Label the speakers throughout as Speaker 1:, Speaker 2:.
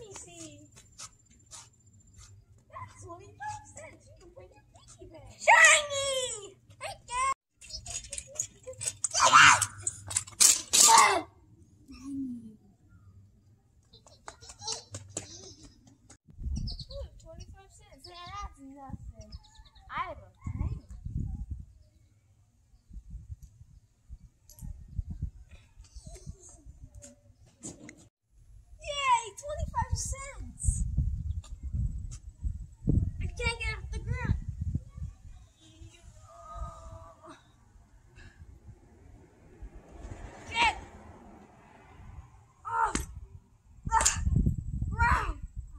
Speaker 1: me see. That's 25 cents. You can bring your piggy bank. Shiny! Take it! Ooh, 25 cents. Yeah, that's nothing. I have a penny. Yay! 25 cents. I can't get off the ground. Get off the ground.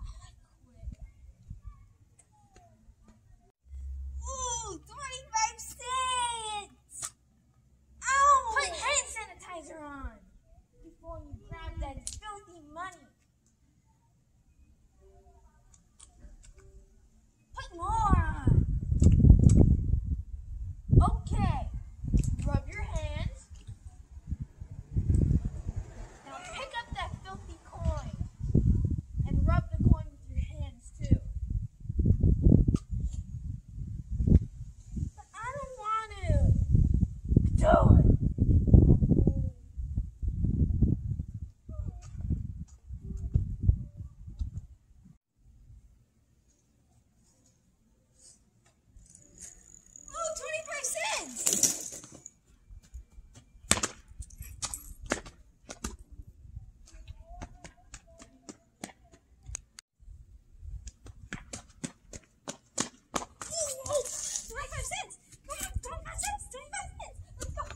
Speaker 1: Ooh, 25 cents. Ow! Put hand sanitizer on before you grab that filthy money. Put more on. Okay. Rub your hands. Now pick up that filthy coin and rub the coin with your hands too. But I don't want to. Do it. Oh, 25 cents. Ooh, 25 cents. Come on, 25 cents. 25 cents. Let's go.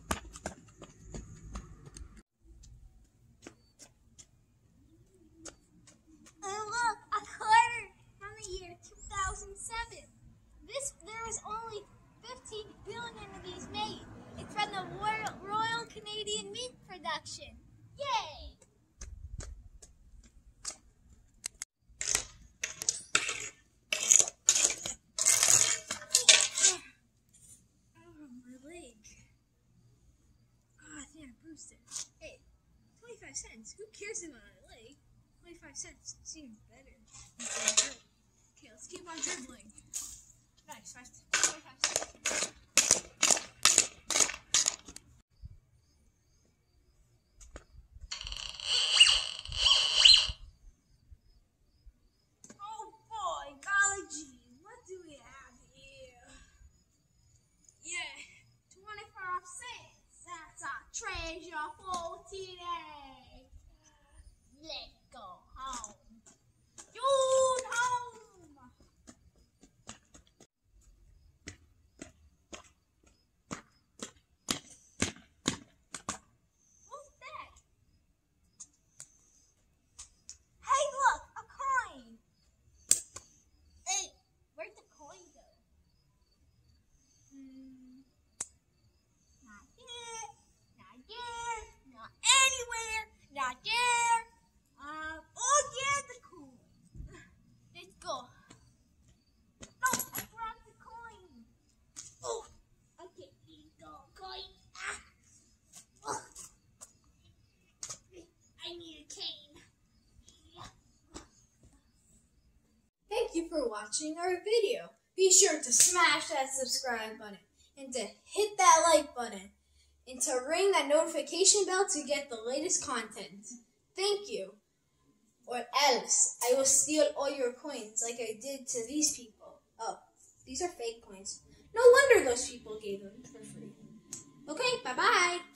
Speaker 1: And look, a quarter from the year 2007. There was only 15 billion of these made. It's from the Royal Canadian Mint Production. Yay! Oh, my leg. Oh, I think I bruised it. Hey, 25 cents. Who cares about my leg? 25 cents seems better. Okay, let's keep on dribbling. Nice, 25 cents. Oh boy, golly gee, what do we have here? Yeah, 25 cents. That's our treasure for today. Let's go home. Dude, home. What's that? Hey, look, a coin. Hey, where'd the coin go? Not here, not there, not anywhere, not there. Oh yeah, the coin. Let's go. No, I grabbed the coin. Oh, okay, here you go, coin. Ah. Oh. I need a cane. Thank you for watching our video. Be sure to smash that subscribe button and to hit that like button and to ring that notification bell to get the latest content. Thank you. Or else I will steal all your coins like I did to these people. Oh, these are fake coins. No wonder those people gave them for free. Okay, bye-bye.